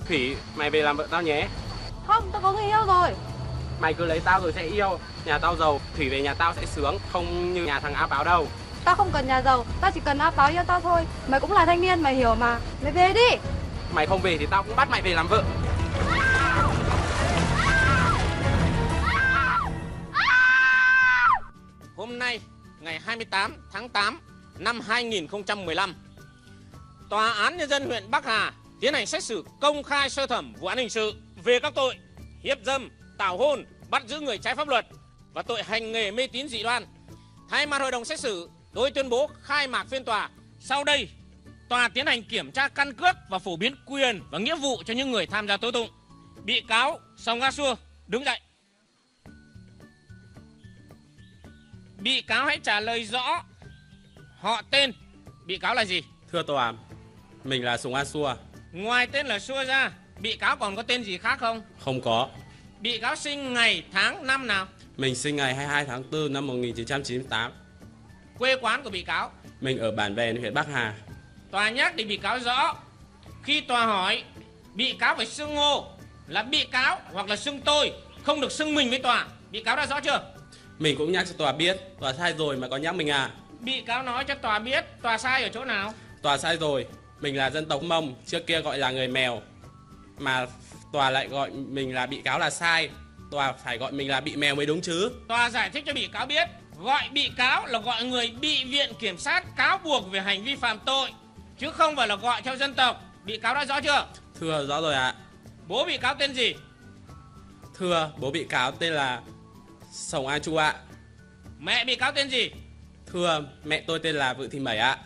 Thủy, mày về làm vợ tao nhé. Không, tao có người yêu rồi. Mày cứ lấy tao rồi sẽ yêu. Nhà tao giàu, Thủy về nhà tao sẽ sướng, không như nhà thằng áp áo đâu. Tao không cần nhà giàu, tao chỉ cần áp áo yêu tao thôi. Mày cũng là thanh niên, mày hiểu mà. Mày về đi. Mày không về thì tao cũng bắt mày về làm vợ. Hôm nay, ngày 28 tháng 8 năm 2015, Tòa án Nhân dân huyện Bắc Hà tiến hành xét xử công khai sơ thẩm vụ án hình sự về các tội hiếp dâm, tảo hôn, bắt giữ người trái pháp luật và tội hành nghề mê tín dị đoan. Thay mặt hội đồng xét xử, tôi tuyên bố khai mạc phiên tòa. Sau đây, tòa tiến hành kiểm tra căn cước và phổ biến quyền và nghĩa vụ cho những người tham gia tố tụng. Bị cáo Song A Xua đứng dậy. Bị cáo hãy trả lời rõ họ tên. Bị cáo là gì? Thưa tòa, mình là Sùng A Xua. Ngoài tên là Xua ra, bị cáo còn có tên gì khác không? Không có. Bị cáo sinh ngày, tháng, năm nào? Mình sinh ngày 22 tháng 4 năm 1998. Quê quán của bị cáo? Mình ở Bản Vèn, huyện Bắc Hà. Tòa nhắc để bị cáo rõ. Khi tòa hỏi, bị cáo phải xưng hô là bị cáo hoặc là xưng tôi, không được xưng mình với tòa. Bị cáo đã rõ chưa? Mình cũng nhắc cho tòa biết, tòa sai rồi mà có nhắc mình à? Bị cáo nói cho tòa biết tòa sai ở chỗ nào? Tòa sai rồi, mình là dân tộc Mông, trước kia gọi là người Mèo. Mà tòa lại gọi mình là bị cáo là sai. Tòa phải gọi mình là bị mèo mới đúng chứ. Tòa giải thích cho bị cáo biết, gọi bị cáo là gọi người bị viện kiểm sát cáo buộc về hành vi phạm tội, chứ không phải là gọi theo dân tộc. Bị cáo đã rõ chưa? Thưa, rõ rồi ạ. Bố bị cáo tên gì? Thưa, bố bị cáo tên là Sồng A Chu ạ. Mẹ bị cáo tên gì? Thưa, mẹ tôi tên là Vự Thị Mẩy ạ.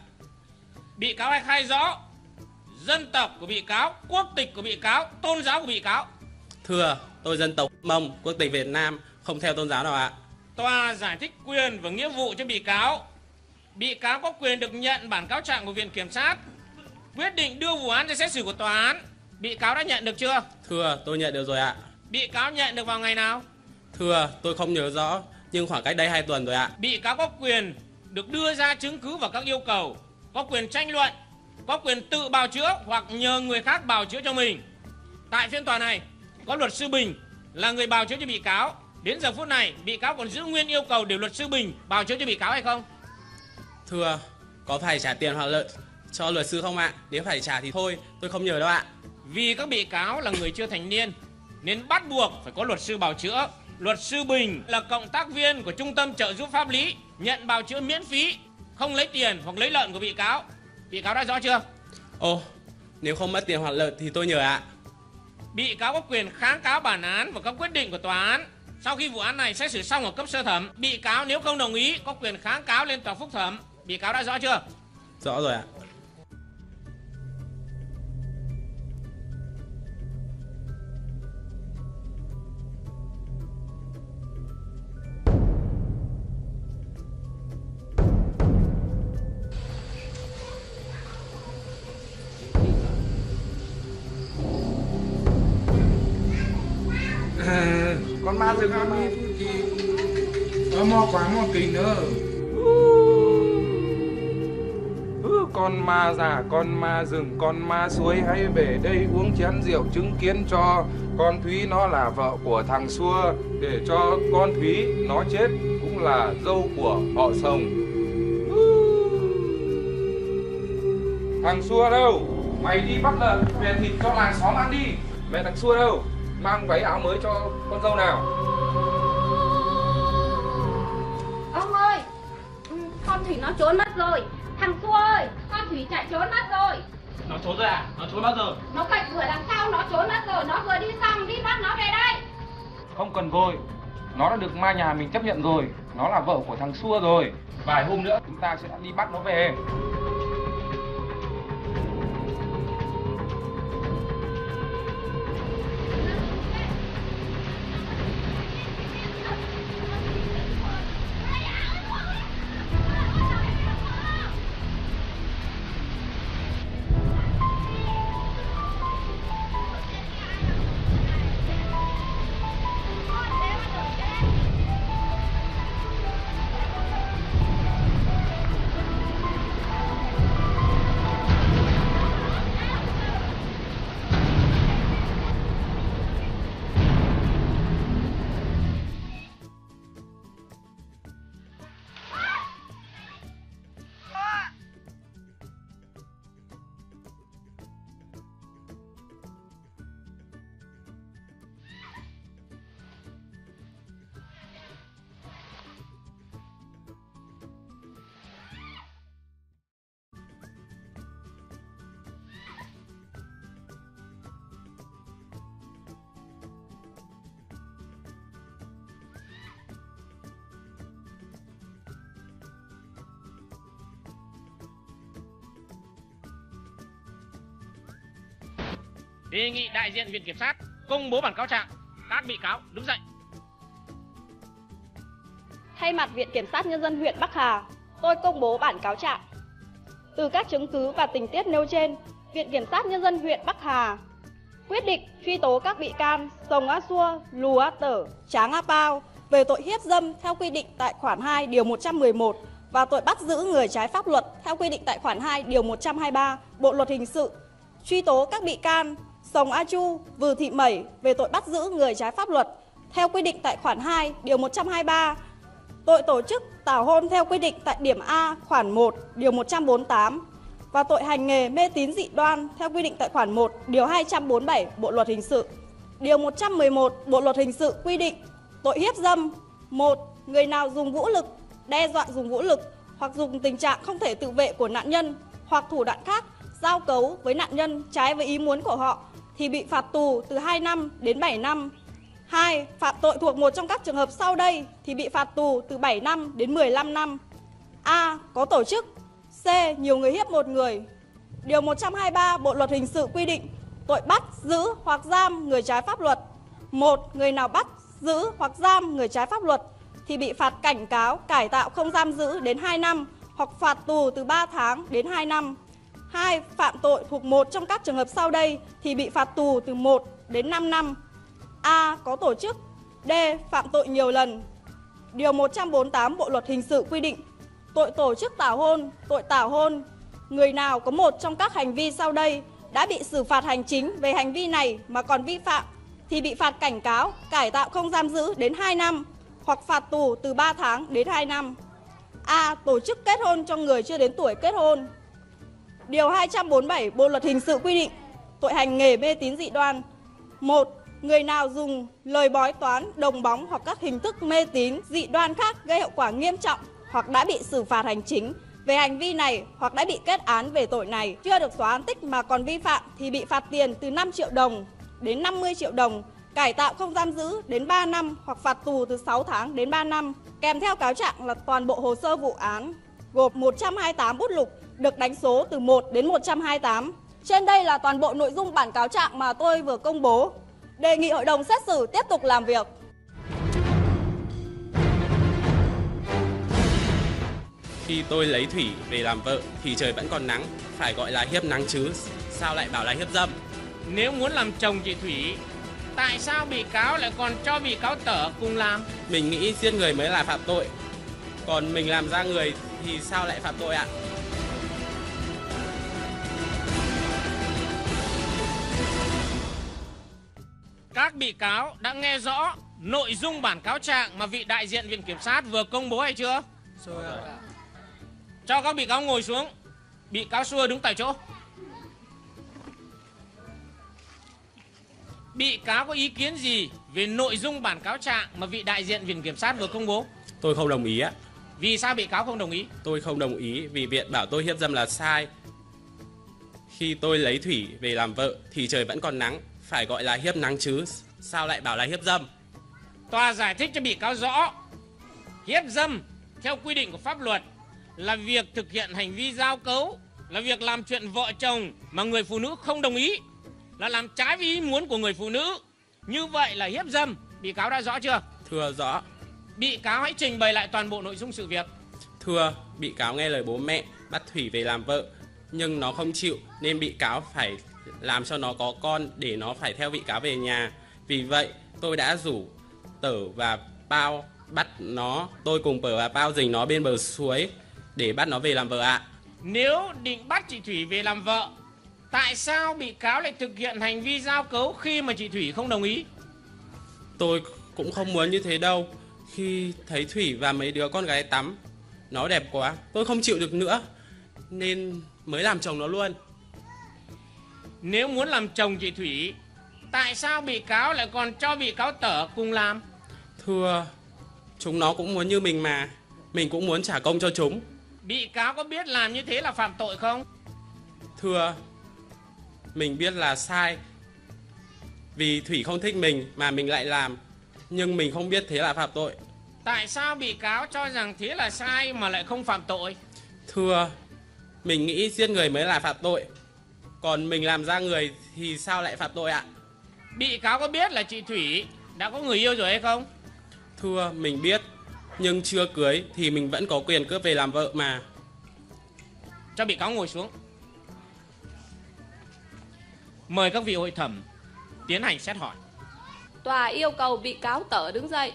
Bị cáo hãy khai rõ dân tộc của bị cáo, quốc tịch của bị cáo, tôn giáo của bị cáo. Thưa, tôi dân tộc Mông, quốc tịch Việt Nam, không theo tôn giáo nào ạ. Tòa giải thích quyền và nghĩa vụ cho bị cáo. Bị cáo có quyền được nhận bản cáo trạng của viện kiểm sát, quyết định đưa vụ án ra xét xử của tòa án. Bị cáo đã nhận được chưa? Thưa, tôi nhận được rồi ạ. Bị cáo nhận được vào ngày nào? Thưa, tôi không nhớ rõ, nhưng khoảng cách đây 2 tuần rồi ạ. Bị cáo có quyền được đưa ra chứng cứ và các yêu cầu, có quyền tranh luận, có quyền tự bào chữa hoặc nhờ người khác bào chữa cho mình. Tại phiên tòa này, có luật sư Bình là người bào chữa cho bị cáo. Đến giờ phút này, bị cáo còn giữ nguyên yêu cầu để luật sư Bình bào chữa cho bị cáo hay không? Thưa, có phải trả tiền hoặc lợi cho luật sư không ạ? Nếu phải trả thì thôi, tôi không nhớ đâu ạ. Vì các bị cáo là người chưa thành niên nên bắt buộc phải có luật sư bào chữa. Luật sư Bình là cộng tác viên của Trung tâm trợ giúp pháp lý, nhận bào chữa miễn phí, không lấy tiền hoặc lấy lợn của bị cáo. Bị cáo đã rõ chưa? Ồ, nếu không mất tiền hoặc lợi thì tôi nhờ ạ. Bị cáo có quyền kháng cáo bản án và các quyết định của tòa án. Sau khi vụ án này xét xử xong ở cấp sơ thẩm, bị cáo nếu không đồng ý có quyền kháng cáo lên tòa phúc thẩm. Bị cáo đã rõ chưa? Rõ rồi ạ. Con ma rừng nó đi thì nó mò quá mò kinh nữa. Con ma già, con ma rừng, con ma suối, hãy về đây uống chén rượu chứng kiến cho con Thúy nó là vợ của thằng Xua, để cho con Thúy nó chết cũng là dâu của họ Sồng. Thằng Xua đâu? Mày đi bắt lợn về thịt cho làng xóm ăn đi. Mẹ thằng Xua đâu? Mang váy áo mới cho con dâu nào. Ông ơi, con Thủy nó trốn mất rồi. Thằng Xua ơi, con Thủy chạy trốn mất rồi. Nó trốn rồi à? Nó trốn bao giờ? Nó cạnh cửa đằng sau, nó trốn mất rồi. Nó vừa đi xong, đi bắt nó về đây. Không cần vội, nó đã được mai nhà mình chấp nhận rồi. Nó là vợ của thằng Xua rồi. Vài hôm nữa chúng ta sẽ đi bắt nó về. Đề nghị đại diện Viện Kiểm sát công bố bản cáo trạng. Các bị cáo đứng dậy. Thay mặt Viện Kiểm sát Nhân dân huyện Bắc Hà, tôi công bố bản cáo trạng. Từ các chứng cứ và tình tiết nêu trên, Viện Kiểm sát Nhân dân huyện Bắc Hà quyết định truy tố các bị can Sông A Xua, Lù A Tở, Tráng A Pao về tội hiếp dâm theo quy định tại khoản 2 điều 111 và tội bắt giữ người trái pháp luật theo quy định tại khoản 2 điều 123 Bộ luật hình sự. Truy tố các bị can Sông A Chu, Vừ Thị Mẩy về tội bắt giữ người trái pháp luật theo quy định tại khoản 2 điều 123, tội tổ chức tảo hôn theo quy định tại điểm A khoản 1 điều 148 và tội hành nghề mê tín dị đoan theo quy định tại khoản 1 điều 247 Bộ luật hình sự. Điều 111 Bộ luật hình sự quy định tội hiếp dâm: 1. Người nào dùng vũ lực, đe dọa dùng vũ lực hoặc dùng tình trạng không thể tự vệ của nạn nhân hoặc thủ đoạn khác giao cấu với nạn nhân trái với ý muốn của họ thì bị phạt tù từ 2 năm đến 7 năm. 2. Phạm tội thuộc một trong các trường hợp sau đây thì bị phạt tù từ 7 năm đến 15 năm. A. Có tổ chức. C. Nhiều người hiếp một người. Điều 123 Bộ luật hình sự quy định tội bắt, giữ hoặc giam người trái pháp luật. 1. Người nào bắt, giữ hoặc giam người trái pháp luật thì bị phạt cảnh cáo, cải tạo không giam giữ đến 2 năm hoặc phạt tù từ 3 tháng đến 2 năm. 2. Phạm tội thuộc một trong các trường hợp sau đây thì bị phạt tù từ 1 đến 5 năm. A. Có tổ chức. D. Phạm tội nhiều lần. Điều 148 Bộ luật hình sự quy định tội tổ chức tảo hôn, tội tảo hôn. Người nào có một trong các hành vi sau đây đã bị xử phạt hành chính về hành vi này mà còn vi phạm thì bị phạt cảnh cáo, cải tạo không giam giữ đến 2 năm hoặc phạt tù từ 3 tháng đến 2 năm. A. Tổ chức kết hôn cho người chưa đến tuổi kết hôn. Điều 247 Bộ luật hình sự quy định tội hành nghề mê tín dị đoan. 1. Người nào dùng lời bói toán, đồng bóng hoặc các hình thức mê tín dị đoan khác gây hậu quả nghiêm trọng hoặc đã bị xử phạt hành chính về hành vi này hoặc đã bị kết án về tội này, chưa được xóa án tích mà còn vi phạm thì bị phạt tiền từ 5 triệu đồng đến 50 triệu đồng, cải tạo không giam giữ đến 3 năm hoặc phạt tù từ 6 tháng đến 3 năm. Kèm theo cáo trạng là toàn bộ hồ sơ vụ án gồm 128 bút lục được đánh số từ 1 đến 128. Trên đây là toàn bộ nội dung bản cáo trạng mà tôi vừa công bố. Đề nghị hội đồng xét xử tiếp tục làm việc. Khi tôi lấy Thủy về làm vợ thì trời vẫn còn nắng, phải gọi là hiếp nắng chứ, sao lại bảo là hiếp dâm? Nếu muốn làm chồng chị Thủy, tại sao bị cáo lại còn cho bị cáo Tở cùng làm? Mình nghĩ giết người mới là phạm tội, còn mình làm ra người thì sao lại phạm tội ạ? Các bị cáo đã nghe rõ nội dung bản cáo trạng mà vị đại diện Viện Kiểm sát vừa công bố hay chưa? Rồi ạ. Cho các bị cáo ngồi xuống. Bị cáo Xua đứng tại chỗ. Bị cáo có ý kiến gì về nội dung bản cáo trạng mà vị đại diện Viện Kiểm sát vừa công bố? Tôi không đồng ý ạ. Vì sao bị cáo không đồng ý? Tôi không đồng ý vì viện bảo tôi hiếp dâm là sai. Khi tôi lấy Thủy về làm vợ thì trời vẫn còn nắng, phải gọi là hiếp nắng chứ, sao lại bảo là hiếp dâm? Tòa giải thích cho bị cáo rõ, hiếp dâm theo quy định của pháp luật là việc thực hiện hành vi giao cấu, là việc làm chuyện vợ chồng mà người phụ nữ không đồng ý, là làm trái với ý muốn của người phụ nữ. Như vậy là hiếp dâm. Bị cáo đã rõ chưa? Thưa rõ. Bị cáo hãy trình bày lại toàn bộ nội dung sự việc. Thưa, bị cáo nghe lời bố mẹ bắt Thủy về làm vợ, nhưng nó không chịu nên bị cáo phải làm cho nó có con để nó phải theo bị cáo về nhà. Vì vậy tôi đã rủ Tở và Pao bắt nó. Tôi cùng Tở và Pao dình nó bên bờ suối để bắt nó về làm vợ ạ. Nếu định bắt chị Thủy về làm vợ, tại sao bị cáo lại thực hiện hành vi giao cấu khi mà chị Thủy không đồng ý? Tôi cũng không muốn như thế đâu. Khi thấy Thủy và mấy đứa con gái tắm, nó đẹp quá, tôi không chịu được nữa nên mới làm chồng nó luôn. Nếu muốn làm chồng chị Thủy, tại sao bị cáo lại còn cho bị cáo Tở cùng làm? Thưa, chúng nó cũng muốn như mình mà, mình cũng muốn trả công cho chúng. Bị cáo có biết làm như thế là phạm tội không? Thưa, mình biết là sai vì Thủy không thích mình mà mình lại làm, nhưng mình không biết thế là phạm tội. Tại sao bị cáo cho rằng thế là sai mà lại không phạm tội? Thưa, mình nghĩ giết người mới là phạm tội, Còn mình làm ra người thì sao lại phạm tội ạ? Bị cáo có biết là chị Thủy đã có người yêu rồi hay không? Thưa, mình biết, nhưng chưa cưới thì mình vẫn có quyền cướp về làm vợ mà. Cho bị cáo ngồi xuống. Mời các vị hội thẩm tiến hành xét hỏi. Tòa yêu cầu bị cáo Tở đứng dậy.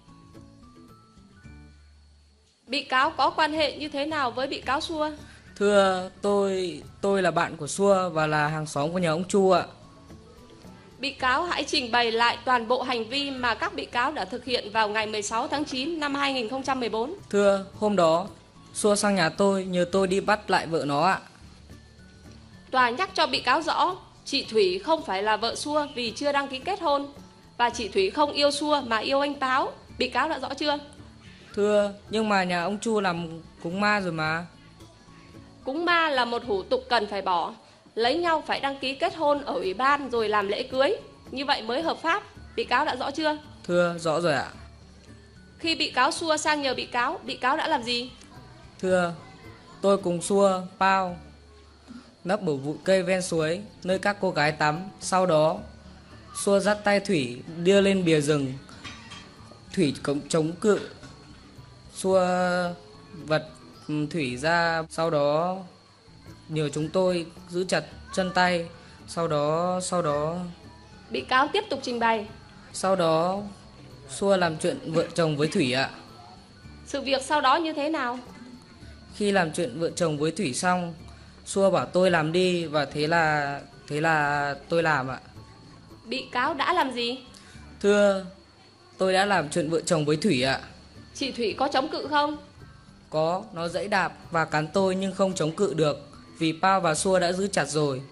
Bị cáo có quan hệ như thế nào với bị cáo Xua? Thưa, tôi là bạn của Xua và là hàng xóm của nhà ông Chu ạ. Bị cáo hãy trình bày lại toàn bộ hành vi mà các bị cáo đã thực hiện vào ngày 16 tháng 9 năm 2014. Thưa, hôm đó Xua sang nhà tôi nhờ tôi đi bắt lại vợ nó ạ. Tòa nhắc cho bị cáo rõ, chị Thủy không phải là vợ Xua vì chưa đăng ký kết hôn. Và chị Thủy không yêu Xua mà yêu anh Táo. Bị cáo đã rõ chưa? Thưa, nhưng mà nhà ông Chu làm cúng ma rồi mà. Cúng ma là một hủ tục cần phải bỏ. Lấy nhau phải đăng ký kết hôn ở ủy ban rồi làm lễ cưới. Như vậy mới hợp pháp. Bị cáo đã rõ chưa? Thưa, rõ rồi ạ. Khi bị cáo Xua sang nhờ bị cáo đã làm gì? Thưa, tôi cùng Xua, Pao nấp ở bụi cây ven suối nơi các cô gái tắm. Sau đó Xua dắt tay Thủy đưa lên bìa rừng. Thủy chống cự. Xua vật Thủy ra, sau đó nhờ chúng tôi giữ chặt chân tay. Sau đó Bị cáo tiếp tục trình bày. Sau đó Xua làm chuyện vợ chồng với Thủy ạ. Sự việc sau đó như thế nào? Khi làm chuyện vợ chồng với Thủy xong, Xua bảo tôi làm đi và thế là tôi làm ạ. Bị cáo đã làm gì? Thưa, tôi đã làm chuyện vợ chồng với Thủy ạ. Chị Thủy có chống cự không? Có, nó giãy đạp và cắn tôi nhưng không chống cự được vì Pao và Xua đã giữ chặt rồi.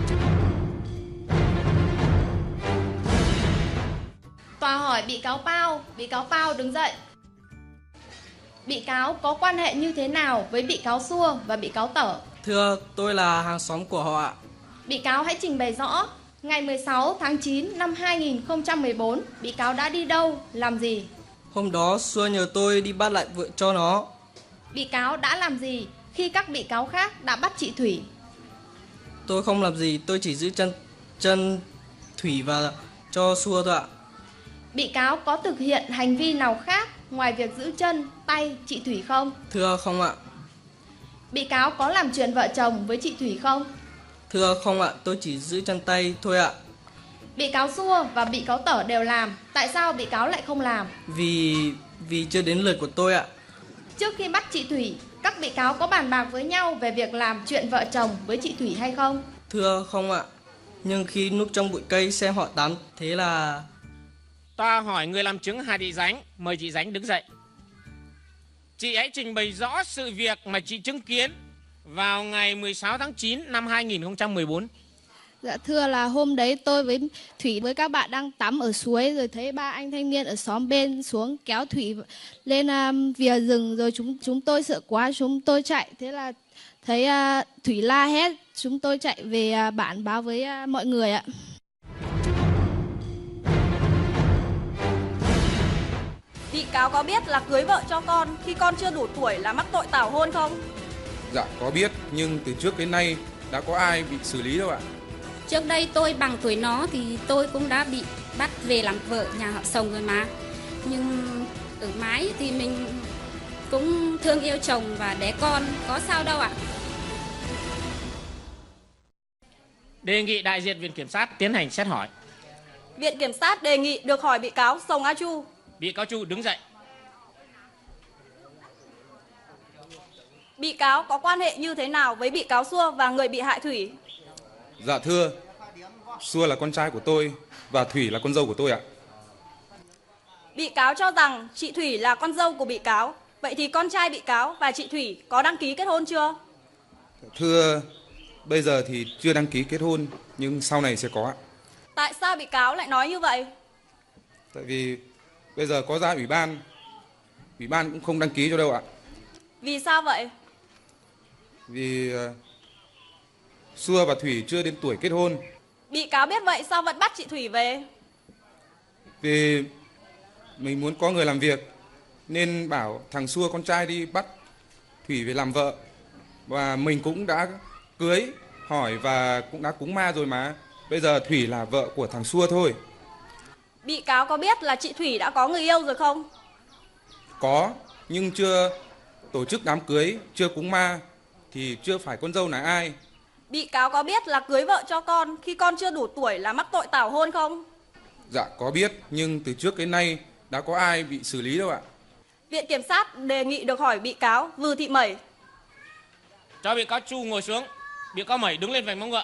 Tòa hỏi bị cáo Pao đứng dậy. Bị cáo có quan hệ như thế nào với bị cáo Xua và bị cáo Tở? Thưa, tôi là hàng xóm của họ ạ. Bị cáo hãy trình bày rõ. Ngày 16 tháng 9 năm 2014, bị cáo đã đi đâu, làm gì? Hôm đó Xua nhờ tôi đi bắt lại vợ cho nó. Bị cáo đã làm gì khi các bị cáo khác đã bắt chị Thủy? Tôi không làm gì, tôi chỉ giữ chân Thủy và cho Xua thôi ạ. Bị cáo có thực hiện hành vi nào khác ngoài việc giữ chân, tay chị Thủy không? Thưa, không ạ. Bị cáo có làm chuyện vợ chồng với chị Thủy không? Thưa, không ạ, tôi chỉ giữ chân tay thôi ạ. Bị cáo Xua và bị cáo Tở đều làm. Tại sao bị cáo lại không làm? Vì chưa đến lượt của tôi ạ. Trước khi bắt chị Thủy, các bị cáo có bàn bạc với nhau về việc làm chuyện vợ chồng với chị Thủy hay không? Thưa, không ạ. Nhưng khi núp trong bụi cây xem họ tắm, thế là... Tòa hỏi người làm chứng Hà Thị Dánh. Mời chị Dánh đứng dậy. Chị hãy trình bày rõ sự việc mà chị chứng kiến vào ngày 16 tháng 9 năm 2014. Dạ thưa là hôm đấy tôi với Thủy với các bạn đang tắm ở suối rồi thấy ba anh thanh niên ở xóm bên xuống kéo Thủy lên vỉa rừng rồi chúng tôi sợ quá chúng tôi chạy, thế là thấy Thủy la hét, chúng tôi chạy về bản báo với mọi người ạ. Bị cáo có biết là cưới vợ cho con khi con chưa đủ tuổi là mắc tội tảo hôn không? Dạ có biết, nhưng từ trước đến nay đã có ai bị xử lý đâu ạ. Trước đây tôi bằng tuổi nó thì tôi cũng đã bị bắt về làm vợ nhà họ Sồng rồi mà. Nhưng ở mái thì mình cũng thương yêu chồng và đẻ con, có sao đâu ạ. Đề nghị đại diện Viện Kiểm sát tiến hành xét hỏi. Viện Kiểm sát đề nghị được hỏi bị cáo Sồng A Chu. Bị cáo Chu đứng dậy. Bị cáo có quan hệ như thế nào với bị cáo Xua và người bị hại Thủy? Dạ thưa, Xua là con trai của tôi và Thủy là con dâu của tôi ạ. Bị cáo cho rằng chị Thủy là con dâu của bị cáo. Vậy thì con trai bị cáo và chị Thủy có đăng ký kết hôn chưa? Thưa, bây giờ thì chưa đăng ký kết hôn, nhưng sau này sẽ có ạ. Tại sao bị cáo lại nói như vậy? Tại vì bây giờ có ra ủy ban cũng không đăng ký cho đâu ạ. Vì sao vậy? Vì Xua và Thủy chưa đến tuổi kết hôn. Bị cáo biết vậy sao vẫn bắt chị Thủy về? Vì mình muốn có người làm việc nên bảo thằng Xua con trai đi bắt Thủy về làm vợ. Và mình cũng đã cưới hỏi và cũng đã cúng ma rồi mà. Bây giờ Thủy là vợ của thằng Xua thôi. Bị cáo có biết là chị Thủy đã có người yêu rồi không? Có, nhưng chưa tổ chức đám cưới, chưa cúng ma thì chưa phải con dâu là ai. Bị cáo có biết là cưới vợ cho con khi con chưa đủ tuổi là mắc tội tảo hôn không? Dạ có biết, nhưng từ trước đến nay đã có ai bị xử lý đâu ạ. Viện Kiểm sát đề nghị được hỏi bị cáo Vư Thị Mẩy. Cho bị cáo Chu ngồi xuống. Bị cáo Mẩy đứng lên vành mông ngựa.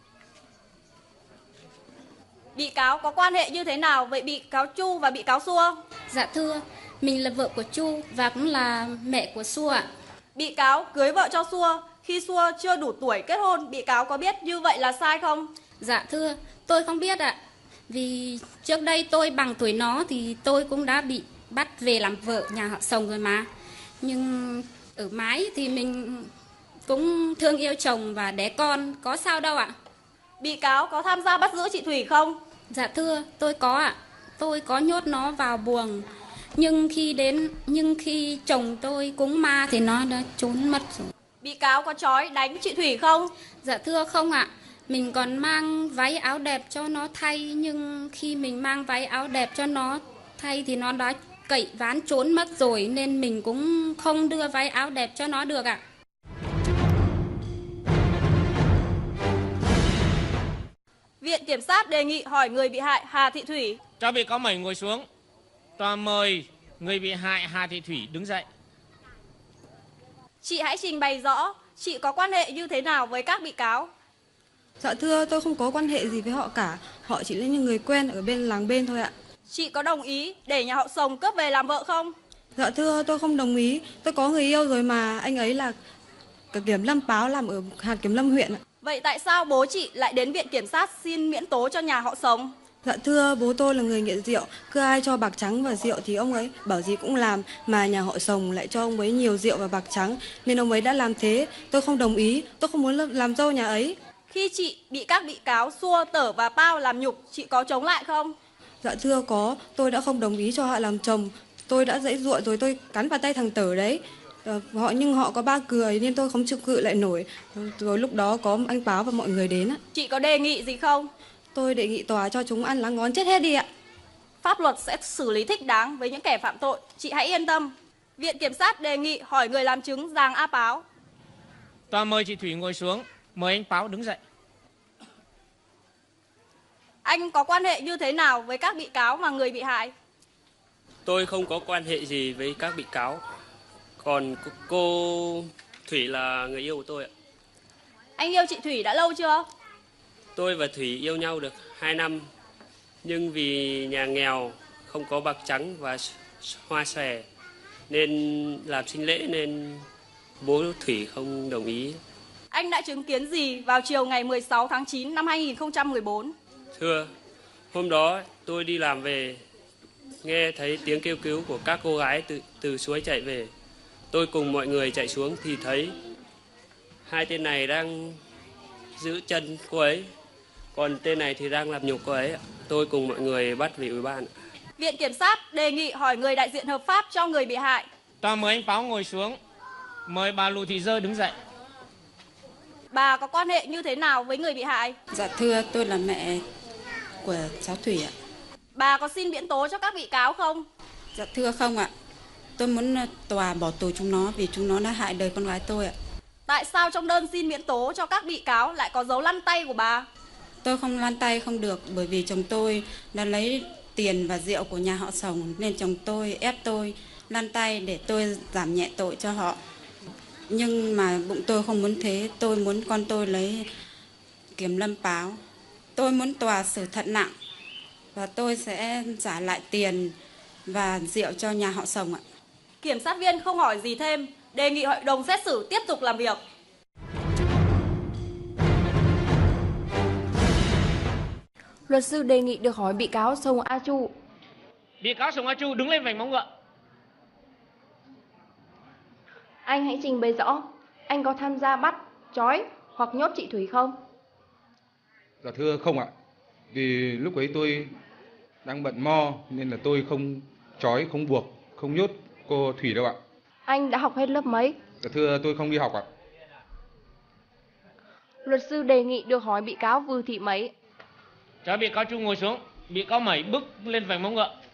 Bị cáo có quan hệ như thế nào với bị cáo Chu và bị cáo Xua? Dạ thưa, mình là vợ của Chu và cũng là mẹ của Xua ạ. Bị cáo cưới vợ cho Xua khi Xua chưa đủ tuổi kết hôn, bị cáo có biết như vậy là sai không? Dạ thưa, tôi không biết ạ. Vì trước đây tôi bằng tuổi nó thì tôi cũng đã bị bắt về làm vợ nhà họ Sồng rồi mà. Nhưng ở mái thì mình cũng thương yêu chồng và đẻ con, có sao đâu ạ. Bị cáo có tham gia bắt giữ chị Thủy không? Dạ thưa, tôi có ạ. Tôi có nhốt nó vào buồng. Nhưng khi chồng tôi cúng ma thì nó đã trốn mất rồi. Bị cáo có trói đánh chị Thủy không? Dạ thưa không ạ. Mình còn mang váy áo đẹp cho nó thay. Nhưng khi mình mang váy áo đẹp cho nó thay thì nó đã cậy ván trốn mất rồi. Nên mình cũng không đưa váy áo đẹp cho nó được ạ. Viện Kiểm sát đề nghị hỏi người bị hại Hà Thị Thủy. Cho bị cáo Mẩy ngồi xuống. Tòa mời người bị hại Hà Thị Thủy đứng dậy. Chị hãy trình bày rõ chị có quan hệ như thế nào với các bị cáo. Dạ thưa, tôi không có quan hệ gì với họ cả. Họ chỉ là những người quen ở bên làng bên thôi ạ. Chị có đồng ý để nhà họ Sồng cướp về làm vợ không? Dạ thưa, tôi không đồng ý. Tôi có người yêu rồi mà. Anh ấy là kiểm lâm báo làm ở hạt kiểm lâm huyện ạ. Vậy tại sao bố chị lại đến Viện Kiểm sát xin miễn tố cho nhà họ Sồng? Dạ thưa, bố tôi là người nghiện rượu. Cứ ai cho bạc trắng và rượu thì ông ấy bảo gì cũng làm. Mà nhà họ Sồng lại cho ông ấy nhiều rượu và bạc trắng. Nên ông ấy đã làm thế. Tôi không đồng ý. Tôi không muốn làm dâu nhà ấy. Khi chị bị các bị cáo Xua, Tở và Pao làm nhục, chị có chống lại không? Dạ thưa có. Tôi đã không đồng ý cho họ làm chồng. Tôi đã giãy giụa rồi, tôi cắn vào tay thằng Tở đấy. Nhưng họ có ba cười nên tôi không chịu cự lại nổi. Rồi lúc đó có anh Báo và mọi người đến ạ. Chị có đề nghị gì không? Tôi đề nghị tòa cho chúng ăn lá ngón chết hết đi ạ. Pháp luật sẽ xử lý thích đáng với những kẻ phạm tội. Chị hãy yên tâm. Viện Kiểm sát đề nghị hỏi người làm chứng Giàng A Páo. Tòa mời chị Thủy ngồi xuống. Mời anh Páo đứng dậy. Anh có quan hệ như thế nào với các bị cáo và người bị hại? Tôi không có quan hệ gì với các bị cáo. Còn cô Thủy là người yêu của tôi ạ. Anh yêu chị Thủy đã lâu chưa? Tôi và Thủy yêu nhau được 2 năm. Nhưng vì nhà nghèo, không có bạc trắng và hoa xòe nên làm sinh lễ nên bố Thủy không đồng ý. Anh đã chứng kiến gì vào chiều ngày 16 tháng 9 năm 2014? Thưa, hôm đó tôi đi làm về, nghe thấy tiếng kêu cứu của các cô gái từ suối chạy về. Tôi cùng mọi người chạy xuống thì thấy hai tên này đang giữ chân cô ấy, còn tên này thì đang làm nhục cô ấy. Tôi cùng mọi người bắt về ủy ban. Viện Kiểm sát đề nghị hỏi người đại diện hợp pháp cho người bị hại. Tòa mời anh Páo ngồi xuống. Mời bà Lù Thị Dơ đứng dậy. Bà có quan hệ như thế nào với người bị hại? Dạ thưa, tôi là mẹ của cháu Thủy ạ. Bà có xin miễn tố cho các bị cáo không? Dạ thưa không ạ. Tôi muốn tòa bỏ tù chúng nó vì chúng nó đã hại đời con gái tôi ạ. Tại sao trong đơn xin miễn tố cho các bị cáo lại có dấu lăn tay của bà? Tôi không lăn tay không được bởi vì chồng tôi đã lấy tiền và rượu của nhà họ Sồng nên chồng tôi ép tôi lăn tay để tôi giảm nhẹ tội cho họ. Nhưng mà bụng tôi không muốn thế, tôi muốn con tôi lấy kiểm lâm báo. Tôi muốn tòa xử thật nặng và tôi sẽ trả lại tiền và rượu cho nhà họ Sồng ạ. Kiểm sát viên không hỏi gì thêm, đề nghị hội đồng xét xử tiếp tục làm việc. Luật sư đề nghị được hỏi bị cáo Sông A Chu. Bị cáo Sông A Chu đứng lên vành móng ngựa. Anh hãy trình bày rõ, anh có tham gia bắt, trói hoặc nhốt chị Thủy không? Dạ thưa không ạ. Vì lúc ấy tôi đang bận mo nên là tôi không trói, không buộc, không nhốt cô Thủy đâu ạ. Anh đã học hết lớp mấy? Dạ thưa tôi không đi học ạ. Luật sư đề nghị được hỏi bị cáo Vư Thị Mẩy. Cho bị cáo Chu ngồi xuống. Bị cáo Mẩy bước lên vành mông ngựa.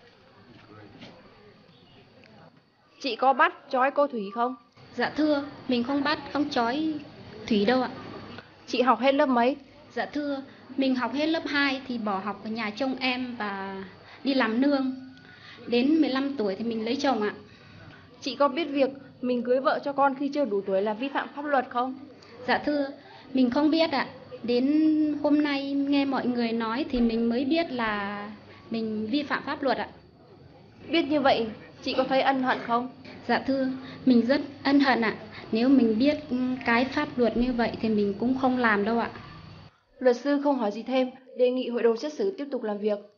Chị có bắt trói cô Thủy không? Dạ thưa, mình không bắt, không trói Thủy đâu ạ. Chị học hết lớp mấy? Dạ thưa, mình học hết lớp 2 thì bỏ học ở nhà trông em và đi làm nương. Đến 15 tuổi thì mình lấy chồng ạ. Chị có biết việc mình cưới vợ cho con khi chưa đủ tuổi là vi phạm pháp luật không? Dạ thưa, mình không biết ạ. Đến hôm nay nghe mọi người nói thì mình mới biết là mình vi phạm pháp luật ạ. Biết như vậy, chị có thấy ân hận không? Dạ thưa, mình rất ân hận ạ. Nếu mình biết cái pháp luật như vậy thì mình cũng không làm đâu ạ. Luật sư không hỏi gì thêm, đề nghị hội đồng xét xử tiếp tục làm việc.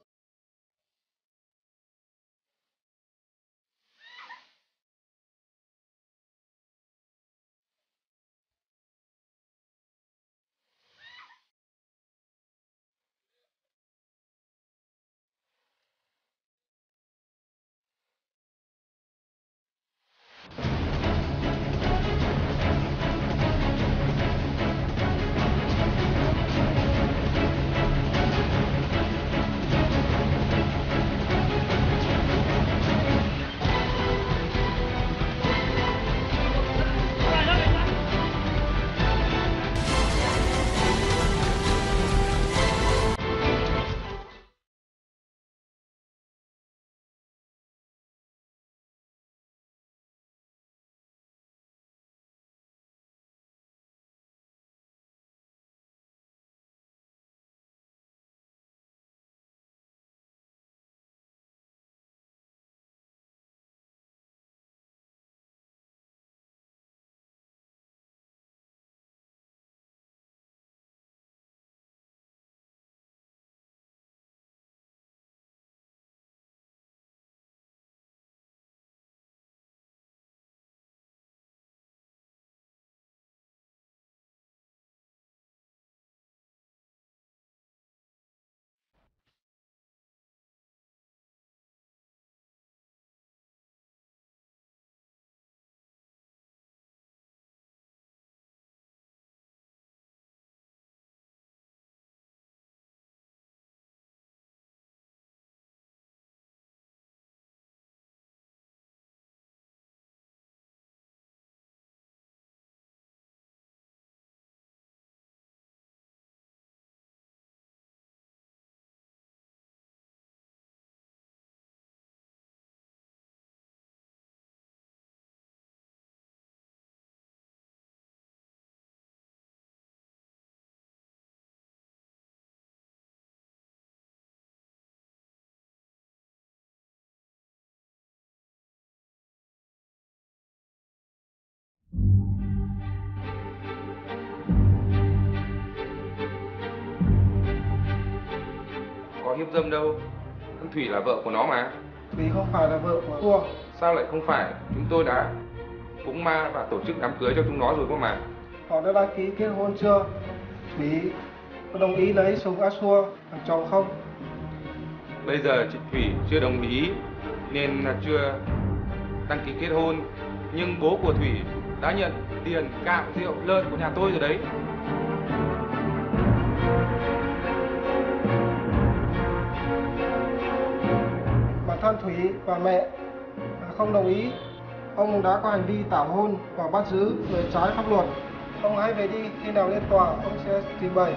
Có hiếp dâm đâu. Con Thủy là vợ của nó mà. Thủy không phải là vợ của Xua. Sao lại không phải? Chúng tôi đã cúng ma và tổ chức đám cưới cho chúng nó rồi cơ mà. Họ đã đăng ký kết hôn chưa? Thủy có đồng ý lấy Sùng A Xua làm chồng không? Bây giờ chị Thủy chưa đồng ý nên là chưa đăng ký kết hôn. Nhưng bố của Thủy đã nhận tiền gạo, rượu, lợn của nhà tôi rồi đấy. Bản thân Thủy và mẹ không đồng ý. Ông đã có hành vi tảo hôn và bắt giữ người trái pháp luật. Ông hãy về đi, khi nào lên tòa ông sẽ trình bày.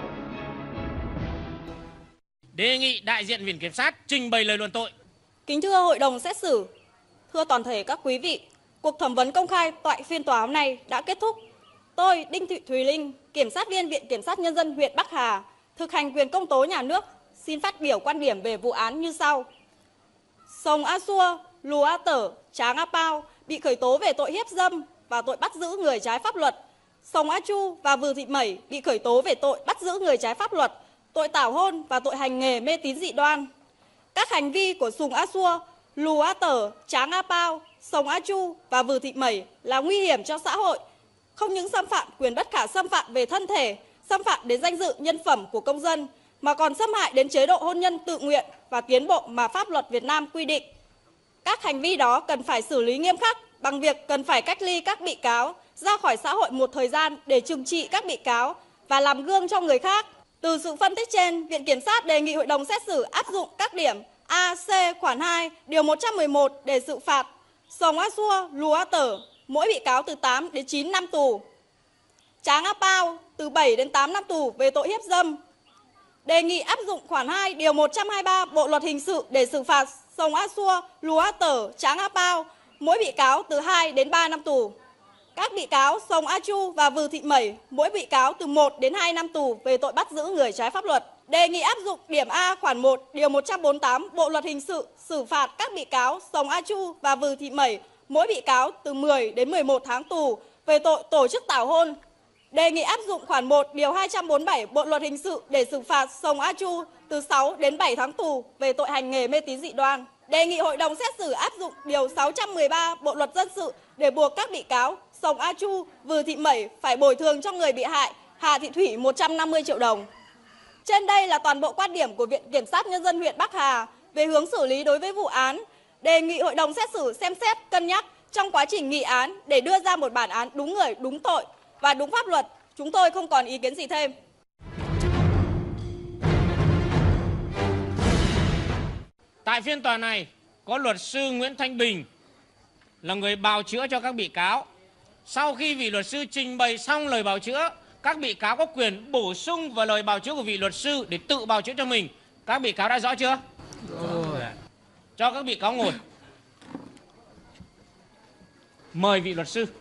Đề nghị đại diện Viện Kiểm sát trình bày lời luận tội. Kính thưa hội đồng xét xử, thưa toàn thể các quý vị, cuộc thẩm vấn công khai tại phiên tòa hôm nay đã kết thúc. Tôi, Đinh Thị Thùy Linh, Kiểm sát viên Viện Kiểm sát Nhân dân huyện Bắc Hà, thực hành quyền công tố nhà nước, xin phát biểu quan điểm về vụ án như sau. Sông A Xua, Lù A Tở, Tráng A Pao bị khởi tố về tội hiếp dâm và tội bắt giữ người trái pháp luật. Sông A Chu và Vư Thị Mẩy bị khởi tố về tội bắt giữ người trái pháp luật, tội tảo hôn và tội hành nghề mê tín dị đoan. Các hành vi của Sùng A Xua, Lù A Tở, Tráng A Pao, Sông A Chu và Vư Thị Mẩy là nguy hiểm cho xã hội, không những xâm phạm quyền bất khả xâm phạm về thân thể, xâm phạm đến danh dự nhân phẩm của công dân, mà còn xâm hại đến chế độ hôn nhân tự nguyện và tiến bộ mà pháp luật Việt Nam quy định. Các hành vi đó cần phải xử lý nghiêm khắc bằng việc cần phải cách ly các bị cáo ra khỏi xã hội một thời gian để trừng trị các bị cáo và làm gương cho người khác. Từ sự phân tích trên, Viện Kiểm sát đề nghị hội đồng xét xử áp dụng các điểm A, C khoản 2, điều 111 để xử phạt Sông A Xua, Lù A Tở, mỗi bị cáo từ 8 đến 9 năm tù. Tráng A Pao từ 7 đến 8 năm tù về tội hiếp dâm. Đề nghị áp dụng khoản 2 điều 123 Bộ luật hình sự để xử phạt Sông A Xua, Lù A Tở, Tráng A Pao, mỗi bị cáo từ 2 đến 3 năm tù. Các bị cáo Sông A Chu và Vừ Thị Mẩy, mỗi bị cáo từ 1 đến 2 năm tù về tội bắt giữ người trái pháp luật. Đề nghị áp dụng điểm A khoản 1 điều 148 Bộ luật hình sự xử phạt các bị cáo Sông A Chu và Vừ Thị Mẩy, mỗi bị cáo từ 10 đến 11 tháng tù về tội tổ chức tảo hôn. Đề nghị áp dụng khoản 1 điều 247 Bộ luật hình sự để xử phạt Sông A Chu từ 6 đến 7 tháng tù về tội hành nghề mê tín dị đoan. Đề nghị hội đồng xét xử áp dụng điều 613 Bộ luật dân sự để buộc các bị cáo Sông A Chu, Vừ Thị Mẩy phải bồi thường cho người bị hại Hà Thị Thủy 150 triệu đồng. Trên đây là toàn bộ quan điểm của Viện Kiểm sát Nhân dân huyện Bắc Hà về hướng xử lý đối với vụ án. Đề nghị hội đồng xét xử xem xét, cân nhắc trong quá trình nghị án để đưa ra một bản án đúng người, đúng tội và đúng pháp luật. Chúng tôi không còn ý kiến gì thêm. Tại phiên tòa này, có luật sư Nguyễn Thanh Bình là người bào chữa cho các bị cáo. Sau khi vị luật sư trình bày xong lời bào chữa, các bị cáo có quyền bổ sung vào lời bào chữa của vị luật sư để tự bào chữa cho mình. Các bị cáo đã rõ chưa? Rồi. Cho các bị cáo ngồi. Mời vị luật sư.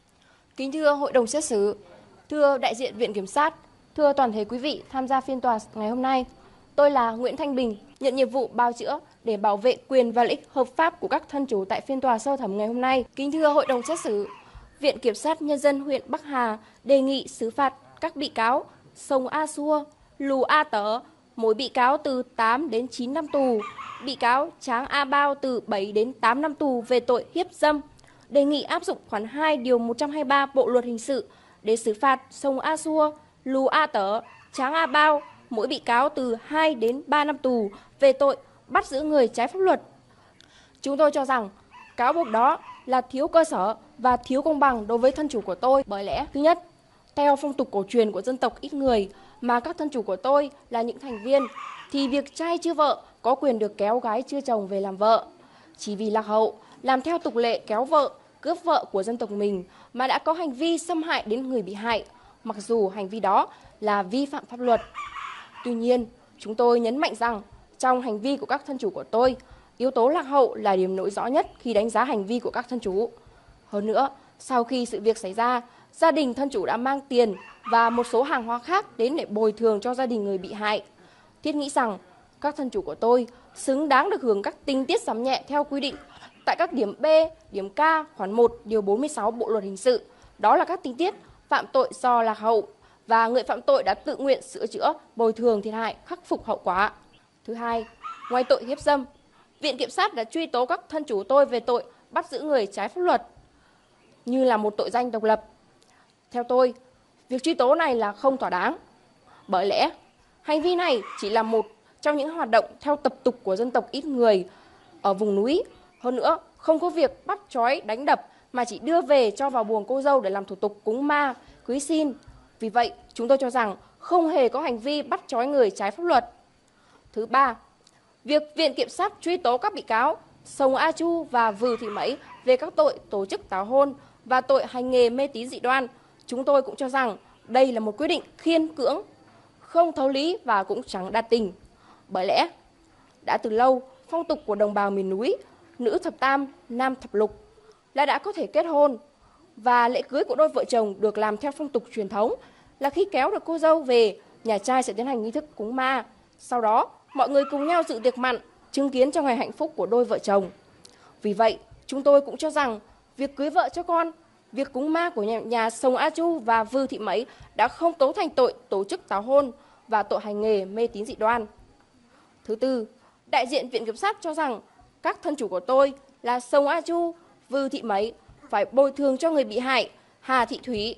Kính thưa hội đồng xét xử, thưa đại diện Viện Kiểm sát, thưa toàn thể quý vị tham gia phiên tòa ngày hôm nay. Tôi là Nguyễn Thanh Bình, nhận nhiệm vụ bào chữa để bảo vệ quyền và lợi ích hợp pháp của các thân chủ tại phiên tòa sơ thẩm ngày hôm nay. Kính thưa hội đồng xét xử, Viện Kiểm sát Nhân dân huyện Bắc Hà đề nghị xử phạt các bị cáo Sông A Xua, Lù A Tở, mỗi bị cáo từ 8 đến 9 năm tù, bị cáo Tráng A Bao từ 7 đến 8 năm tù về tội hiếp dâm. Đề nghị áp dụng khoản 2 điều 123 Bộ luật hình sự để xử phạt Sông A Xua, Lù A Tở, Tráng A Bao, mỗi bị cáo từ 2 đến 3 năm tù về tội bắt giữ người trái pháp luật. Chúng tôi cho rằng cáo buộc đó là thiếu cơ sở và thiếu công bằng đối với thân chủ của tôi. Bởi lẽ, thứ nhất, theo phong tục cổ truyền của dân tộc ít người mà các thân chủ của tôi là những thành viên, thì việc trai chưa vợ có quyền được kéo gái chưa chồng về làm vợ. Chỉ vì lạc hậu, làm theo tục lệ kéo vợ, cướp vợ của dân tộc mình mà đã có hành vi xâm hại đến người bị hại, mặc dù hành vi đó là vi phạm pháp luật. Tuy nhiên, chúng tôi nhấn mạnh rằng trong hành vi của các thân chủ của tôi, yếu tố lạc hậu là điểm nổi rõ nhất khi đánh giá hành vi của các thân chủ. Hơn nữa, sau khi sự việc xảy ra, gia đình thân chủ đã mang tiền và một số hàng hóa khác đến để bồi thường cho gia đình người bị hại. Thiết nghĩ rằng các thân chủ của tôi xứng đáng được hưởng các tình tiết giảm nhẹ theo quy định tại các điểm B, điểm K, khoản 1, điều 46 Bộ luật hình sự. Đó là các tình tiết phạm tội do lạc hậu và người phạm tội đã tự nguyện sửa chữa, bồi thường thiệt hại, khắc phục hậu quả. Thứ hai, ngoài tội hiếp dâm, Viện Kiểm sát đã truy tố các thân chủ tôi về tội bắt giữ người trái pháp luật như là một tội danh độc lập. Theo tôi, việc truy tố này là không thỏa đáng. Bởi lẽ, hành vi này chỉ là một trong những hoạt động theo tập tục của dân tộc ít người ở vùng núi. Hơn nữa, không có việc bắt trói, đánh đập mà chỉ đưa về cho vào buồng cô dâu để làm thủ tục cúng ma, cưới xin. Vì vậy, chúng tôi cho rằng không hề có hành vi bắt trói người trái pháp luật. Thứ ba, việc Viện Kiểm sát truy tố các bị cáo Sông A Chu và Vừ Thị Mẩy về các tội tổ chức tảo hôn và tội hành nghề mê tín dị đoan, chúng tôi cũng cho rằng đây là một quyết định khiên cưỡng, không thấu lý và cũng chẳng đạt tình. Bởi lẽ, đã từ lâu, phong tục của đồng bào miền núi, nữ thập tam, nam thập lục là đã có thể kết hôn, và lễ cưới của đôi vợ chồng được làm theo phong tục truyền thống là khi kéo được cô dâu về, nhà trai sẽ tiến hành nghi thức cúng ma. Sau đó, mọi người cùng nhau dự tiệc mặn, chứng kiến cho ngày hạnh phúc của đôi vợ chồng. Vì vậy, chúng tôi cũng cho rằng việc cưới vợ cho con, việc cúng ma của nhà Sông A Chu và Vừ Thị Mẩy đã không cấu thành tội tổ chức tảo hôn và tội hành nghề mê tín dị đoan. Thứ tư, đại diện Viện Kiểm sát cho rằng các thân chủ của tôi là Sông A Chu, Vừ Thị Mẩy phải bồi thường cho người bị hại Hà Thị Thủy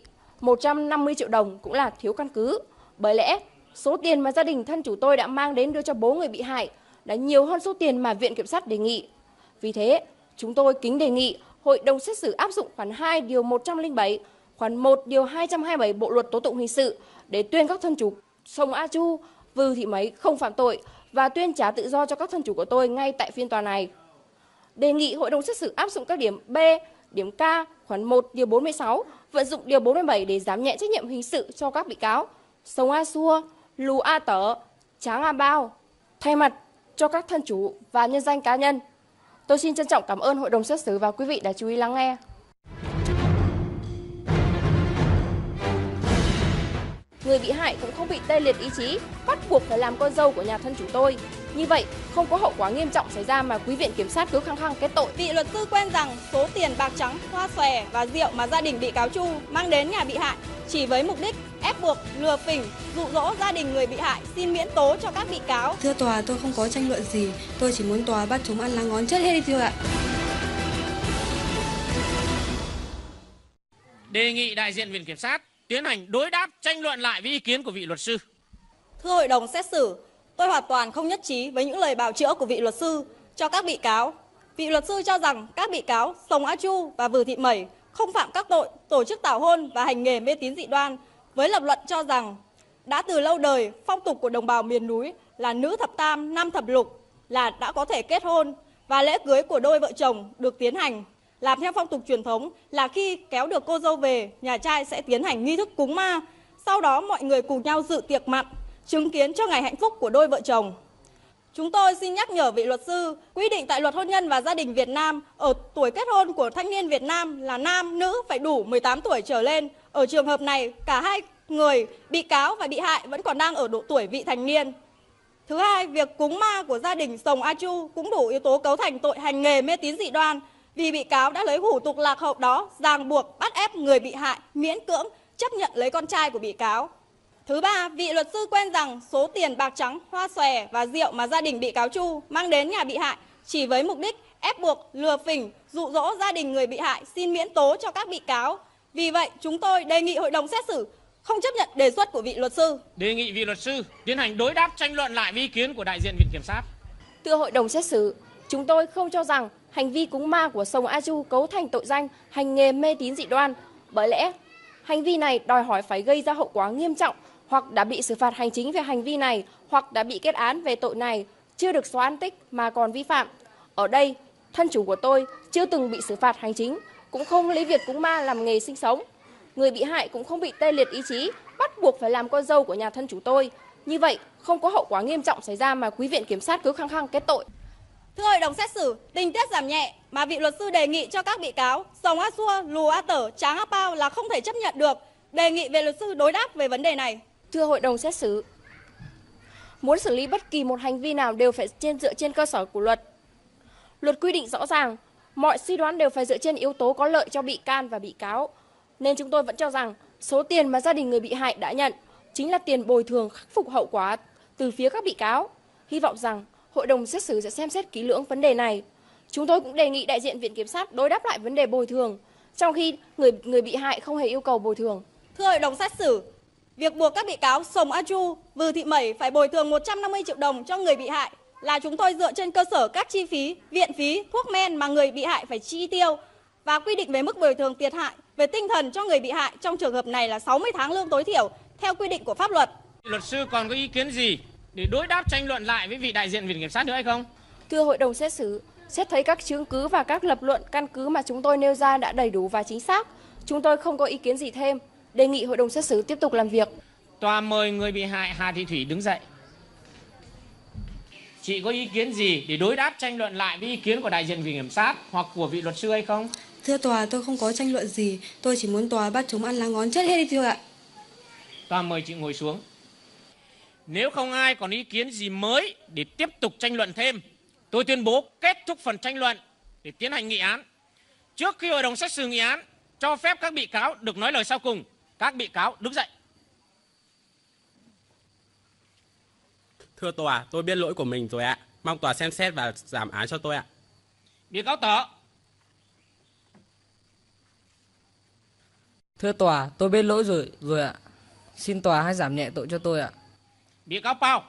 150 triệu đồng cũng là thiếu căn cứ. Bởi lẽ, số tiền mà gia đình thân chủ tôi đã mang đến đưa cho bố người bị hại đã nhiều hơn số tiền mà Viện Kiểm sát đề nghị. Vì thế, chúng tôi kính đề nghị Hội đồng xét xử áp dụng khoản 2 điều 107, khoản 1 điều 227 Bộ luật tố tụng hình sự để tuyên các thân chủ Sông A Chu, Vư Thị Mấy không phạm tội và tuyên trả tự do cho các thân chủ của tôi ngay tại phiên tòa này. Đề nghị hội đồng xét xử áp dụng các điểm B, điểm K, khoản 1, điều 46, vận dụng điều 47 để giảm nhẹ trách nhiệm hình sự cho các bị cáo Sông A Xua, Lù A Tở, Tráng A Bao. Thay mặt cho các thân chủ và nhân danh cá nhân, tôi xin trân trọng cảm ơn hội đồng xét xử và quý vị đã chú ý lắng nghe. Người bị hại cũng không bị tê liệt ý chí, bắt buộc phải làm con dâu của nhà thân chủ tôi. Như vậy, không có hậu quả nghiêm trọng xảy ra mà quý viện kiểm sát cứ khăng khăng kết tội. Vị luật sư quen rằng số tiền bạc trắng, hoa xòe và rượu mà gia đình bị cáo Chu mang đến nhà bị hại chỉ với mục đích ép buộc, lừa phỉnh, dụ dỗ gia đình người bị hại xin miễn tố cho các bị cáo. Thưa tòa, tôi không có tranh luận gì, tôi chỉ muốn tòa bắt chúng ăn lá ngón chết hết đi thưa ạ. Đề nghị đại diện viện kiểm sát tiến hành đối đáp tranh luận lại với ý kiến của vị luật sư. Thưa hội đồng xét xử, tôi hoàn toàn không nhất trí với những lời bào chữa của vị luật sư cho các bị cáo. Vị luật sư cho rằng các bị cáo Sông A Chu và Vư Thị Mẩy không phạm các tội tổ chức tảo hôn và hành nghề mê tín dị đoan, với lập luận cho rằng đã từ lâu đời phong tục của đồng bào miền núi là nữ thập tam, nam thập lục là đã có thể kết hôn và lễ cưới của đôi vợ chồng được tiến hành. Làm theo phong tục truyền thống là khi kéo được cô dâu về, nhà trai sẽ tiến hành nghi thức cúng ma. Sau đó mọi người cùng nhau dự tiệc mặn, chứng kiến cho ngày hạnh phúc của đôi vợ chồng. Chúng tôi xin nhắc nhở vị luật sư, quy định tại Luật Hôn nhân và Gia đình Việt Nam, ở tuổi kết hôn của thanh niên Việt Nam là nam, nữ phải đủ 18 tuổi trở lên. Ở trường hợp này, cả hai người, bị cáo và bị hại vẫn còn đang ở độ tuổi vị thành niên. Thứ hai, việc cúng ma của gia đình Sông A Chu cũng đủ yếu tố cấu thành tội hành nghề mê tín dị đoan, vì bị cáo đã lấy hủ tục lạc hậu đó ràng buộc bắt ép người bị hại miễn cưỡng chấp nhận lấy con trai của bị cáo. Thứ ba, vị luật sư quen rằng số tiền bạc trắng, hoa xòe và rượu mà gia đình bị cáo Chu mang đến nhà bị hại chỉ với mục đích ép buộc, lừa phỉnh, dụ dỗ gia đình người bị hại xin miễn tố cho các bị cáo. Vì vậy, chúng tôi đề nghị hội đồng xét xử không chấp nhận đề xuất của vị luật sư. Đề nghị vị luật sư tiến hành đối đáp tranh luận lại với ý kiến của đại diện viện kiểm sát. Thưa hội đồng xét xử, chúng tôi không cho rằng hành vi cúng ma của Sông A Chu cấu thành tội danh hành nghề mê tín dị đoan. Bởi lẽ, hành vi này đòi hỏi phải gây ra hậu quả nghiêm trọng, hoặc đã bị xử phạt hành chính về hành vi này, hoặc đã bị kết án về tội này, chưa được xóa án tích mà còn vi phạm. Ở đây, thân chủ của tôi chưa từng bị xử phạt hành chính, cũng không lấy việc cúng ma làm nghề sinh sống. Người bị hại cũng không bị tê liệt ý chí, bắt buộc phải làm con dâu của nhà thân chủ tôi. Như vậy, không có hậu quả nghiêm trọng xảy ra mà quý viện kiểm sát cứ khăng khăng kết tội. Thưa hội đồng xét xử, tình tiết giảm nhẹ mà vị luật sư đề nghị cho các bị cáo Sông A Xua, Lù A Tở, Tráng A Bao là không thể chấp nhận được. Đề nghị vị luật sư đối đáp về vấn đề này. Thưa hội đồng xét xử, muốn xử lý bất kỳ một hành vi nào đều phải dựa trên cơ sở của luật. Luật quy định rõ ràng, mọi suy đoán đều phải dựa trên yếu tố có lợi cho bị can và bị cáo. Nên chúng tôi vẫn cho rằng số tiền mà gia đình người bị hại đã nhận chính là tiền bồi thường khắc phục hậu quả từ phía các bị cáo. Hy vọng rằng hội đồng xét xử sẽ xem xét kỹ lưỡng vấn đề này. Chúng tôi cũng đề nghị đại diện viện kiểm sát đối đáp lại vấn đề bồi thường, trong khi người bị hại không hề yêu cầu bồi thường. Thưa hội đồng xét xử, việc buộc các bị cáo Sông A Chu, Vư Thị Mẩy phải bồi thường 150 triệu đồng cho người bị hại là chúng tôi dựa trên cơ sở các chi phí, viện phí, thuốc men mà người bị hại phải chi tiêu và quy định về mức bồi thường thiệt hại về tinh thần cho người bị hại trong trường hợp này là 60 tháng lương tối thiểu theo quy định của pháp luật. Luật sư còn có ý kiến gì để đối đáp tranh luận lại với vị đại diện viện kiểm sát nữa hay không? Thưa hội đồng xét xử, xét thấy các chứng cứ và các lập luận căn cứ mà chúng tôi nêu ra đã đầy đủ và chính xác, chúng tôi không có ý kiến gì thêm. Đề nghị hội đồng xét xử tiếp tục làm việc. Tòa mời người bị hại Hà Thị Thủy đứng dậy. Chị có ý kiến gì để đối đáp tranh luận lại với ý kiến của đại diện viện kiểm sát hoặc của vị luật sư hay không? Thưa tòa, tôi không có tranh luận gì, tôi chỉ muốn tòa bắt chúng ăn lá ngón chết hết đi thưa ạ. Tòa mời chị ngồi xuống. Nếu không ai còn ý kiến gì mới để tiếp tục tranh luận thêm, tôi tuyên bố kết thúc phần tranh luận để tiến hành nghị án. Trước khi hội đồng xét xử nghị án, cho phép các bị cáo được nói lời sau cùng. Các bị cáo đứng dậy. Thưa tòa, tôi biết lỗi của mình rồi ạ. Mong tòa xem xét và giảm án cho tôi ạ. Bị cáo Tở. Thưa tòa, tôi biết lỗi rồi ạ. Xin tòa hãy giảm nhẹ tội cho tôi ạ. Bị cáo Pao.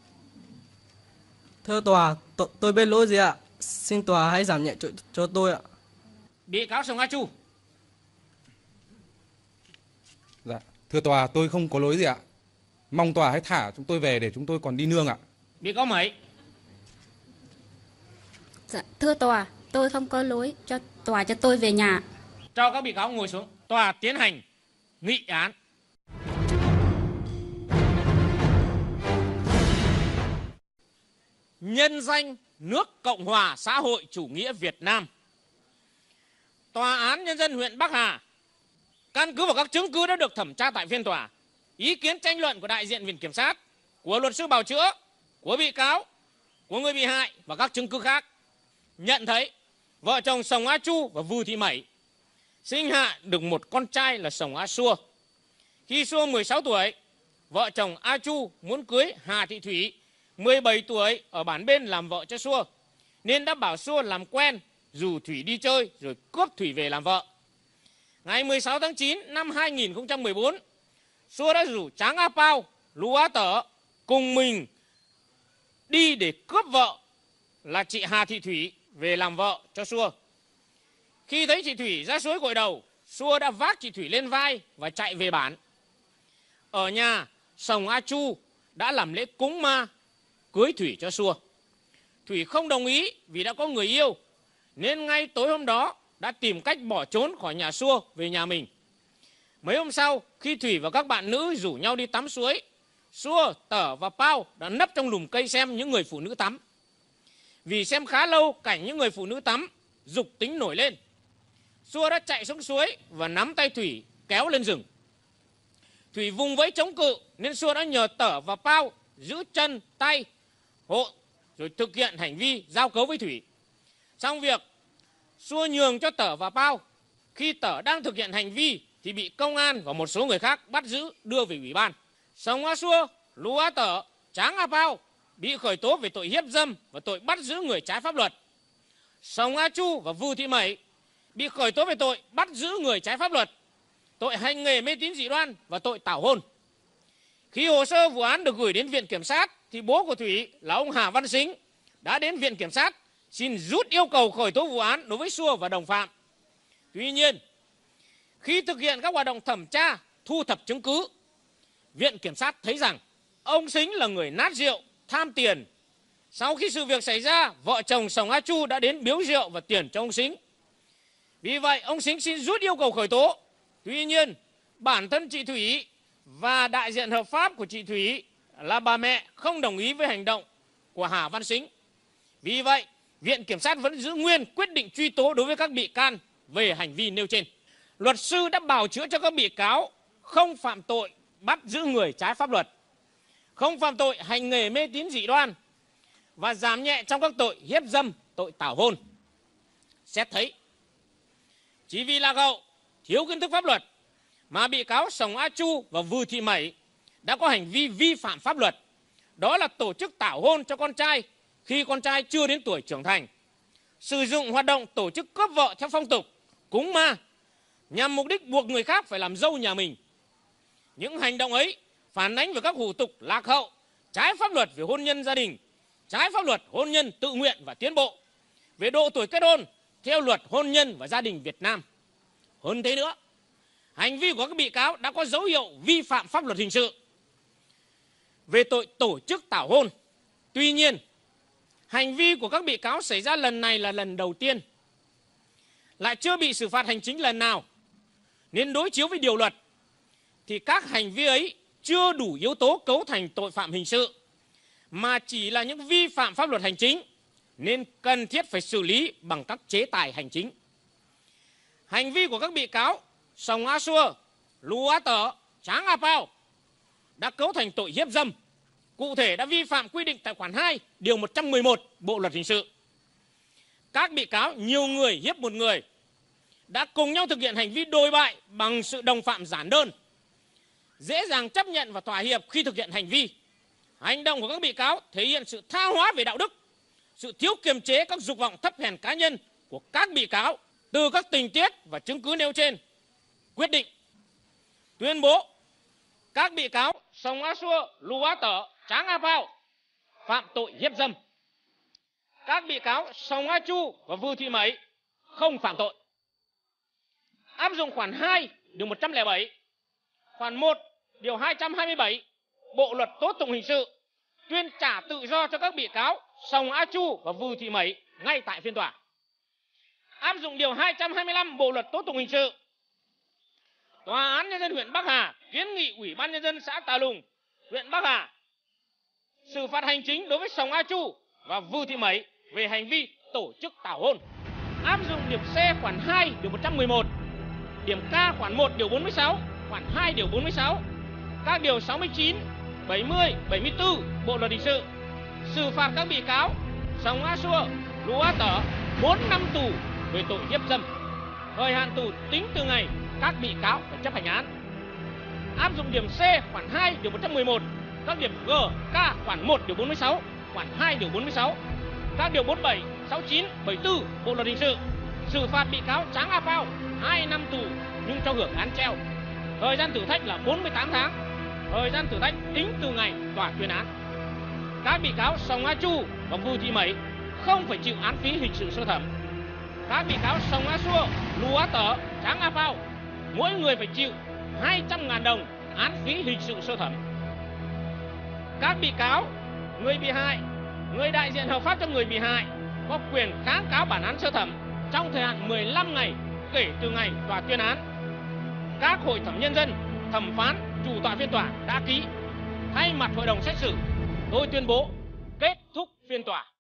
Thưa tòa, tôi biết lỗi gì ạ. Xin tòa hãy giảm nhẹ tội cho tôi ạ. Bị cáo Sông A Chu. Dạ, thưa tòa, tôi không có lỗi gì ạ. Mong tòa hãy thả chúng tôi về để chúng tôi còn đi nương ạ. Bị cáo Mẩy. Dạ, thưa tòa, tôi không có lỗi, cho tòa cho tôi về nhà. Cho các bị cáo ngồi xuống. Tòa tiến hành nghị án. Nhân danh nước Cộng hòa xã hội chủ nghĩa Việt Nam, Tòa án Nhân dân huyện Bắc Hà căn cứ vào các chứng cứ đã được thẩm tra tại phiên tòa, ý kiến tranh luận của đại diện Viện Kiểm sát, của luật sư bào chữa, của bị cáo, của người bị hại và các chứng cứ khác, nhận thấy vợ chồng Sồng A Chu và Vư Thị Mẩy sinh hạ được một con trai là Sồng A Xua. Khi Xua 16 tuổi, vợ chồng A Chu muốn cưới Hà Thị Thủy 17 tuổi ở bản bên làm vợ cho Xua, nên đã bảo Xua làm quen, rủ Thủy đi chơi rồi cướp Thủy về làm vợ. Ngày 16 tháng 9 năm 2014, Xua đã rủ Tráng A Pao, Lú Á Tở cùng mình đi để cướp vợ là chị Hà Thị Thủy về làm vợ cho Xua. Khi thấy chị Thủy ra suối gội đầu, Xua đã vác chị Thủy lên vai và chạy về bản. Ở nhà, Sồng A Chu đã làm lễ cúng ma cưới Thủy cho Xua. Thủy không đồng ý vì đã có người yêu, nên ngay tối hôm đó đã tìm cách bỏ trốn khỏi nhà Xua về nhà mình. Mấy hôm sau, khi Thủy và các bạn nữ rủ nhau đi tắm suối, Xua, Tở và Pao đã nấp trong lùm cây xem những người phụ nữ tắm. Vì xem khá lâu cảnh những người phụ nữ tắm, dục tính nổi lên. Xua đã chạy xuống suối và nắm tay Thủy kéo lên rừng. Thủy vùng vẫy chống cự nên Xua đã nhờ Tở và Pao giữ chân, tay, hộ rồi thực hiện hành vi giao cấu với Thủy. Xong việc, Xua nhường cho Tở và Pao. Khi Tở đang thực hiện hành vi thì bị công an và một số người khác bắt giữ đưa về ủy ban. Sồng A Xua, Lú Á Tở, Tráng A Pao bị khởi tố về tội hiếp dâm và tội bắt giữ người trái pháp luật. Sồng A Chu và Vư Thị Mẩy bị khởi tố về tội bắt giữ người trái pháp luật, tội hành nghề mê tín dị đoan và tội tảo hôn. Khi hồ sơ vụ án được gửi đến Viện Kiểm sát thì bố của Thủy là ông Hà Văn Sính đã đến Viện Kiểm sát xin rút yêu cầu khởi tố vụ án đối với Xua và đồng phạm. Tuy nhiên, khi thực hiện các hoạt động thẩm tra, thu thập chứng cứ, Viện Kiểm sát thấy rằng ông Sính là người nát rượu, tham tiền. Sau khi sự việc xảy ra, vợ chồng Sồng A Chu đã đến biếu rượu và tiền cho ông Sính. Vì vậy, ông Sính xin rút yêu cầu khởi tố. Tuy nhiên, bản thân chị Thủy và đại diện hợp pháp của chị Thủy là bà mẹ không đồng ý với hành động của Hà Văn Sính. Vì vậy, Viện Kiểm sát vẫn giữ nguyên quyết định truy tố đối với các bị can về hành vi nêu trên. Luật sư đã bào chữa cho các bị cáo không phạm tội bắt giữ người trái pháp luật, không phạm tội hành nghề mê tín dị đoan và giảm nhẹ trong các tội hiếp dâm, tội tảo hôn. Xét thấy, chỉ vì lạc hậu, thiếu kiến thức pháp luật mà bị cáo Sồng A Chu và Vư Thị Mẩy đã có hành vi vi phạm pháp luật. Đó là tổ chức tảo hôn cho con trai khi con trai chưa đến tuổi trưởng thành, sử dụng hoạt động tổ chức cướp vợ theo phong tục, cúng ma nhằm mục đích buộc người khác phải làm dâu nhà mình. Những hành động ấy phản ánh về các hủ tục lạc hậu, trái pháp luật về hôn nhân gia đình, trái pháp luật hôn nhân tự nguyện và tiến bộ, về độ tuổi kết hôn theo luật hôn nhân và gia đình Việt Nam. Hơn thế nữa, hành vi của các bị cáo đã có dấu hiệu vi phạm pháp luật hình sự về tội tổ chức tảo hôn. Tuy nhiên, hành vi của các bị cáo xảy ra lần này là lần đầu tiên, lại chưa bị xử phạt hành chính lần nào, nên đối chiếu với điều luật thì các hành vi ấy chưa đủ yếu tố cấu thành tội phạm hình sự, mà chỉ là những vi phạm pháp luật hành chính, nên cần thiết phải xử lý bằng các chế tài hành chính. Hành vi của các bị cáo Sồng A Xua, Lú Á Tở, Tráng A Pao đã cấu thành tội hiếp dâm, cụ thể đã vi phạm quy định tại khoản 2 điều 111 Bộ luật hình sự. Các bị cáo nhiều người hiếp một người đã cùng nhau thực hiện hành vi đồi bại bằng sự đồng phạm giản đơn, dễ dàng chấp nhận và thỏa hiệp khi thực hiện hành vi. Hành động của các bị cáo thể hiện sự tha hóa về đạo đức, sự thiếu kiềm chế các dục vọng thấp hèn cá nhân của các bị cáo. Từ các tình tiết và chứng cứ nêu trên, quyết định tuyên bố các bị cáo Sồng A Xua, Lú Á Tở, Tráng A Pao phạm tội hiếp dâm. Các bị cáo Sồng A Chu và Vư Thị Mẩy không phạm tội. Áp dụng khoản 2 điều 107, khoản 1 điều 227 Bộ luật tố tụng hình sự tuyên trả tự do cho các bị cáo Sòng A Chu và Vư Thị Mẩy ngay tại phiên tòa. Áp dụng điều 225 Bộ luật tố tụng hình sự, Tòa án Nhân dân huyện Bắc Hà kiến nghị Ủy ban Nhân dân xã Tà Lùng, huyện Bắc Hà xử phạt hành chính đối với Sòng A Chu và Vư Thị Mẩy về hành vi tổ chức tảo hôn. Áp dụng điểm C khoản 2 điều 111, điểm K khoản 1 điều 46, khoản 2 điều 46, các điều 69, 70, 74 Bộ luật hình sự, xử phạt các bị cáo Sòng A Xua, Lú A Tở 4 năm tù về tội hiếp dâm. Thời hạn tù tính từ ngày các bị cáo phải chấp hành án. Áp dụng điểm C khoản 2 điều 111, các điểm G, K khoản 1 điều 46, khoản 2 điều 46, các điều 47, 69, 74 Bộ luật hình sự, xử phạt bị cáo Tráng A Pao 2 năm tù nhưng cho hưởng án treo. Thời gian thử thách là 48 tháng. Thời gian thử thách tính từ ngày tòa tuyên án. Các bị cáo Sòng A Chu và Vư Thị Mẩy không phải chịu án phí hình sự sơ thẩm. Các bị cáo Sòng A Xua, Lú A Tở, Tráng A Pao mỗi người phải chịu 200.000 đồng án phí hình sự sơ thẩm. Các bị cáo, người bị hại, người đại diện hợp pháp cho người bị hại có quyền kháng cáo bản án sơ thẩm trong thời hạn 15 ngày kể từ ngày tòa tuyên án. Các hội thẩm nhân dân, thẩm phán, chủ tọa phiên tòa đã ký. Thay mặt hội đồng xét xử, tôi tuyên bố kết thúc phiên tòa.